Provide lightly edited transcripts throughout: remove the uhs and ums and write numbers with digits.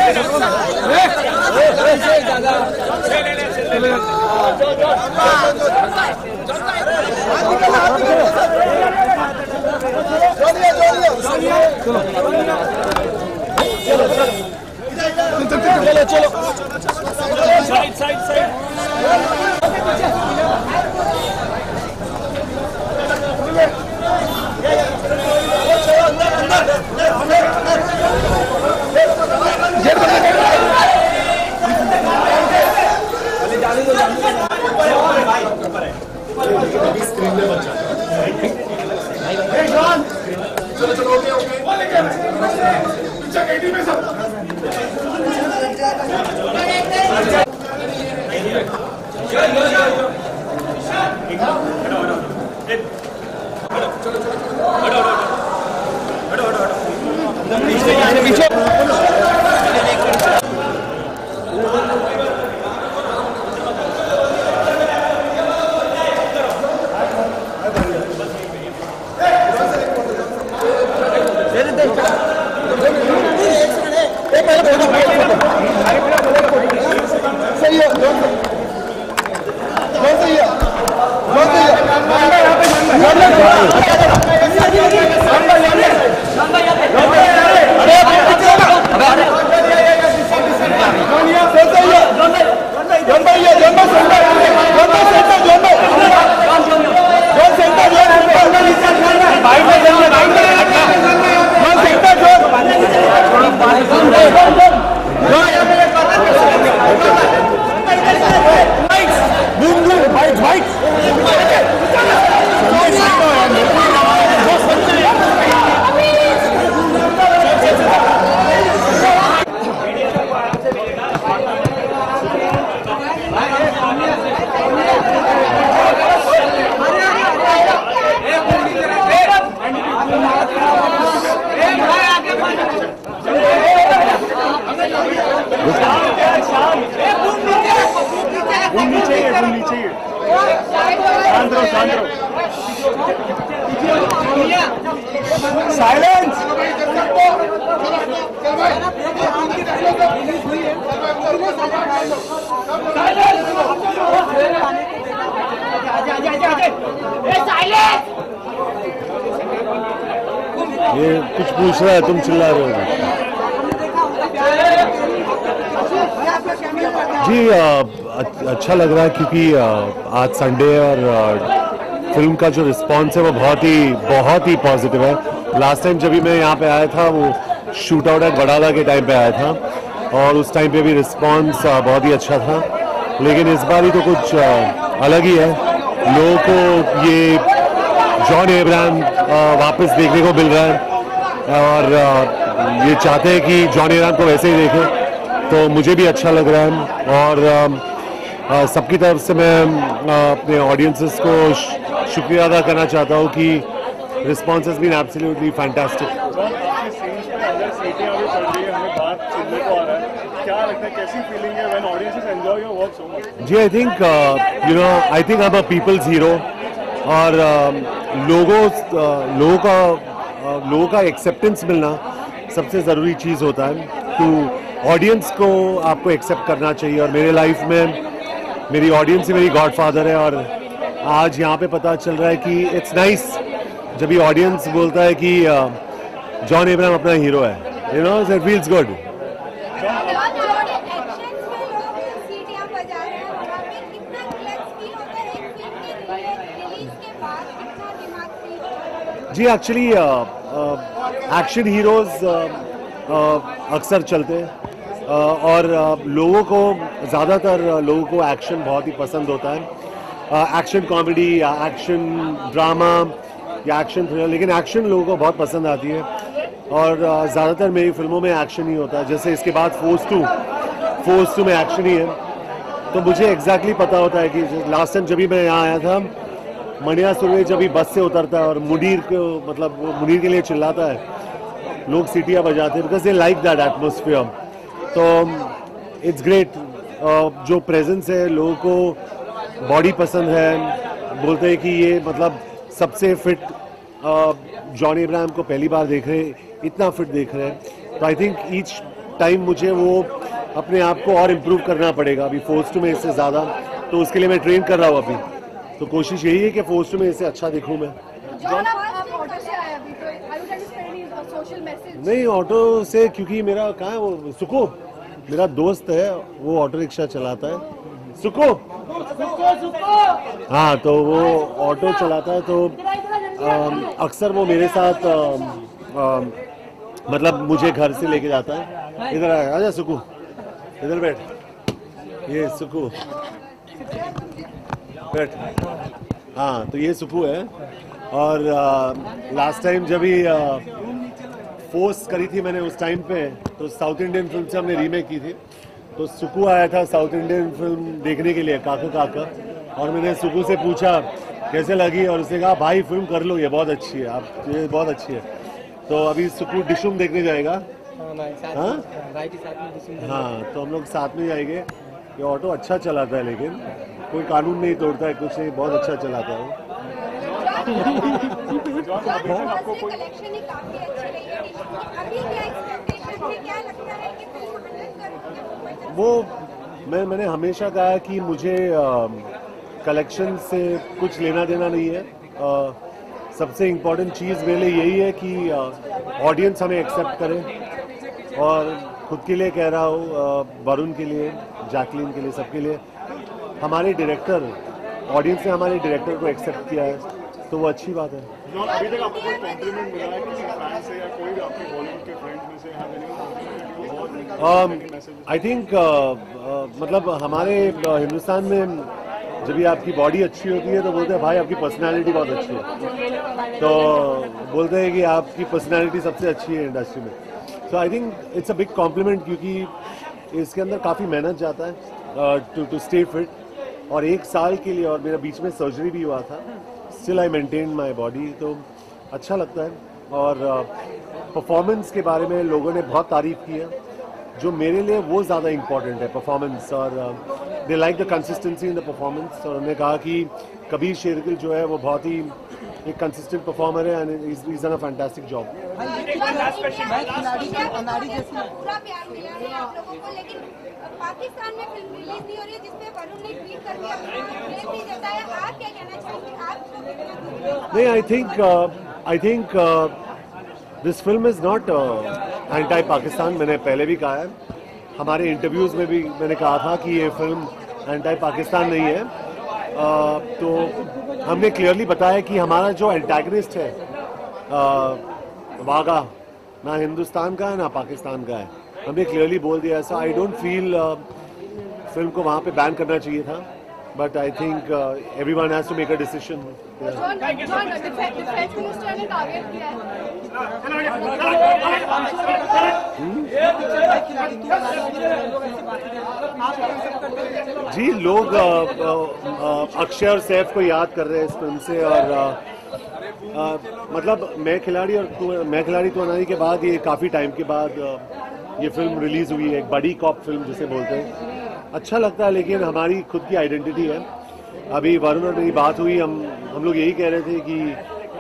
चलो side side side चलो चलो ओके ओके साइलेंस ये कुछ पूछ रहा है, तुम चिल्ला रहे हो। जी अच्छा लग रहा है क्योंकि आज संडे है और फिल्म का जो रिस्पांस है वो बहुत ही पॉजिटिव है। लास्ट टाइम जब भी मैं यहाँ पे आया था वो शूट आउट एट वडाला के टाइम पे आया था और उस टाइम पे भी रिस्पांस बहुत ही अच्छा था, लेकिन इस बार ही तो कुछ अलग ही है। लोगों को ये जॉन अब्राहम वापस देखने को मिल रहा है और ये चाहते हैं कि जॉन अब्राहम को वैसे ही देखें, तो मुझे भी अच्छा लग रहा है। और सबकी तरफ से मैं अपने ऑडियंसेस को शुक्रिया अदा करना चाहता हूँ कि response has been absolutely fantastic. जी I think I think I am a people's hero और लोगों का एक्सेप्टेंस मिलना सबसे ज़रूरी चीज़ होता है। तो ऑडियंस को आपको एक्सेप्ट करना चाहिए और मेरे लाइफ में मेरी ऑडियंस ही मेरी गॉडफादर है और आज यहाँ पे पता चल रहा है कि इट्स नाइस जब ये ऑडियंस बोलता है कि जॉन अब्राहम अपना हीरो है, you know, it feels good. जी एक्चुअली एक्शन हीरोज अक्सर चलते हैं और लोगों को ज़्यादातर लोगों को एक्शन बहुत ही पसंद होता है। एक्शन कॉमेडी या एक्शन ड्रामा या एक्शन थ्रिलर, लेकिन एक्शन लोगों को बहुत पसंद आती है और ज़्यादातर मेरी फिल्मों में एक्शन ही होता है। जैसे इसके बाद फोर्स टू में एक्शन ही है, तो मुझे एग्जैक्टली पता होता है कि लास्ट टाइम जब भी मैं यहाँ आया था, मणिया सुरवे जब भी बस से उतरता है और मुनीर को मतलब मुनीर के लिए चिल्लाता है, लोग सीटियाँ बजाते हैं because they like that atmosphere. तो इट्स ग्रेट, जो प्रेजेंस है, लोगों को बॉडी पसंद है, बोलते हैं कि ये मतलब सबसे फिट जॉन अब्राहम को पहली बार देख रहे हैं, इतना फिट देख रहे हैं। तो आई थिंक ईच टाइम मुझे वो अपने आप को और इम्प्रूव करना पड़ेगा। अभी फोर्स टू में इससे ज़्यादा, तो उसके लिए मैं ट्रेन कर रहा हूँ अभी। तो कोशिश यही है कि फोर्स टू में इससे अच्छा दिखूँ मैं। नहीं, ऑटो से, क्योंकि मेरा कहाँ है वो सुको, मेरा दोस्त है, वो ऑटो रिक्शा चलाता है। सुको, हाँ, तो वो ऑटो चलाता है, तो अक्सर वो मेरे साथ मतलब मुझे घर से लेके जाता है। इधर आजा सुकू, इधर बैठ, ये सुकू बैठ। हाँ, तो ये सुकू है। और लास्ट टाइम जब ही फोर्स करी थी मैंने उस टाइम पे, तो साउथ इंडियन फिल्म से हमने रीमेक की थी, तो सुकू आया था साउथ इंडियन फिल्म देखने के लिए, काका काका। और मैंने सुकू से पूछा कैसे लगी, और उसने कहा भाई फिल्म कर लो, ये बहुत अच्छी है, आप ये बहुत अच्छी है। तो अभी सुकू डिशुम देखने जाएगा। हाँ, तो हम लोग साथ में जाएंगे। ये ऑटो अच्छा चलाता है, लेकिन कोई कानून नहीं तोड़ता है, कुछ नहीं, बहुत अच्छा चलाता है वो। मैंने हमेशा कहा कि मुझे कलेक्शन से कुछ लेना देना नहीं है। सबसे इम्पोर्टेंट चीज़ मेरे लिए यही है कि ऑडियंस हमें एक्सेप्ट करे। और खुद के लिए कह रहा हूँ, वरुण के लिए, जैकलीन के लिए, सबके लिए, हमारे डायरेक्टर, ऑडियंस ने हमारे डायरेक्टर को एक्सेप्ट किया है, तो वो अच्छी बात है। अभी तक आपको कोई कॉम्प्लीमेंट मिला है किसी फैन से या कोई भी आपके बॉलीवुड के फ्रेंड्स में से? आई थिंक मतलब हमारे हिंदुस्तान में जब भी आपकी बॉडी अच्छी होती है तो बोलते हैं भाई आपकी पर्सनालिटी बहुत अच्छी है, तो बोलते हैं कि आपकी पर्सनालिटी सबसे अच्छी है इंडस्ट्री में। So I think it's a big compliment, क्योंकि इसके अंदर काफ़ी मेहनत जाता है टू स्टे फिट। और 1 साल के लिए, और मेरा बीच में सर्जरी भी हुआ था, still I maintain my body, तो अच्छा लगता है। और परफॉर्मेंस के बारे में लोगों ने बहुत तारीफ़ की है, जो मेरे लिए वो ज़्यादा इम्पॉर्टेंट है, परफॉर्मेंस। और they like the consistency in the performance. और उन्होंने कहा कि कबीर शेरगिल जो है वो बहुत ही एक कंसिस्टेंट परफॉर्मर है, and is done a fantastic job. Pakistan में फिल्म रिलीज नहीं हो रही है, जिसपे वरुण ने ट्वीट कर दिया, भी देता है, आप क्या कहना चाहेंगे? आप नहीं, I think this film is not anti Pakistan. मैंने पहले भी कहा है, हमारे इंटरव्यूज में भी मैंने कहा था कि ये फिल्म एंटी पाकिस्तान नहीं है। तो हमने क्लियरली बताया कि हमारा जो एंटागनिस्ट है वागा, ना हिंदुस्तान का है ना पाकिस्तान का है, हमने क्लियरली बोल दिया। So I don't feel film को वहाँ पे बैन करना चाहिए था, but I think everyone has to make a decision. जी, लोग अक्षय और सैफ को याद कर रहे हैं इस फिल्म से। और मतलब मैं खिलाड़ी तो अनारी के बाद, ये काफ़ी टाइम के बाद ये फिल्म रिलीज़ हुई है, एक बड़ी कॉप फिल्म जिसे बोलते हैं। अच्छा लगता है, लेकिन हमारी खुद की आइडेंटिटी है। अभी वरुण और मेरी बात हुई, हम लोग यही कह रहे थे कि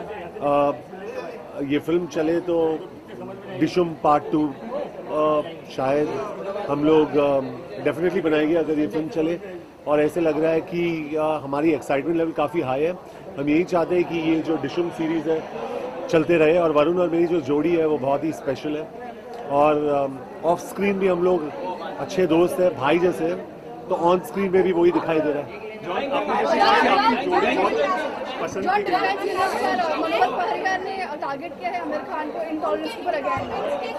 ये फिल्म चले तो डिशुम पार्ट 2 शायद हम लोग डेफिनेटली बनाएंगे अगर ये फिल्म चले। और ऐसे लग रहा है कि हमारी एक्साइटमेंट लेवल काफ़ी हाई है। हम यही चाहते हैं कि ये जो डिशुम सीरीज़ है चलते रहे, और वरुण और मेरी जो जोड़ी है वो बहुत ही स्पेशल है। और ऑफ स्क्रीन भी हम लोग अच्छे दोस्त हैं, भाई जैसे हैं, तो ऑन स्क्रीन में भी वही दिखाई दे रहा है। टारगेट किया है आमिर खान को इंटॉलरेंस पर again.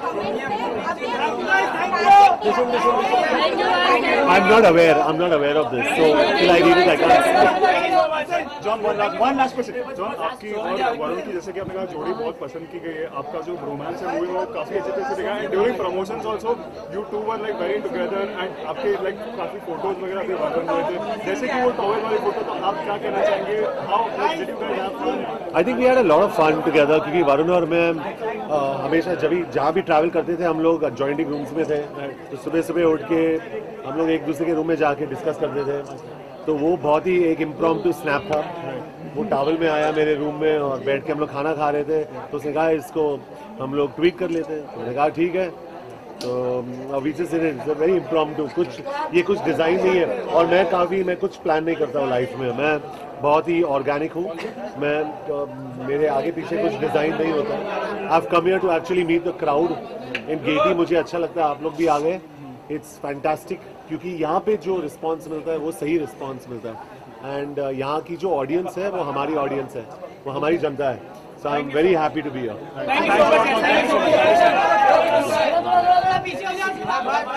I'm not aware of this, so till I read it I can't. John, one last question. John, आपकी और वरुण की, जैसे कि आपने कहा, जोड़ी बहुत पसंद की गई है। आपका जो रोमांस है मूवी में वो काफी अच्छे तरह से दिखा है। During promotions also you two were like very together, and आपके लाइक काफी फोटोज वगैरह भी वायरल हुए थे, जैसे कि वो टॉवल वाली फोटो। तो आप क्या कहना चाहेंगे? How did you guys have fun? I think we had a lot of fun together, क्योंकि वरुण और मैं हमेशा जहाँ भी ट्रैवल करते थे हम लोग जॉइंटिंग रूम्स में थे। तो सुबह सुबह उठ के हम लोग एक दूसरे के रूम में जाके डिस्कस करते थे। तो वो बहुत ही एक इम्प्रॉम्प्टू स्नैप था। वो टॉवल में आया मेरे रूम में और बैठ के हम लोग खाना खा रहे थे, तो उसने कहा इसको हम लोग ट्वीट कर लेते हैं। तो मैंने कहा ठीक है, तो we just it's very impromptu, कुछ डिज़ाइन नहीं है। और मैं कुछ प्लान नहीं करता हूँ लाइफ में, मैं बहुत ही ऑर्गेनिक हूँ। मेरे आगे पीछे कुछ डिज़ाइन नहीं होता। I have come here to actually meet the crowd in Gaiety. मुझे अच्छा लगता है आप लोग भी आ गए, इट्स फैंटास्टिक, क्योंकि यहाँ पे जो रिस्पॉन्स मिलता है वो सही रिस्पॉन्स मिलता है। एंड यहाँ की जो ऑडियंस है वो हमारी ऑडियंस है, वो हमारी जनता है। So I am very happy to be here.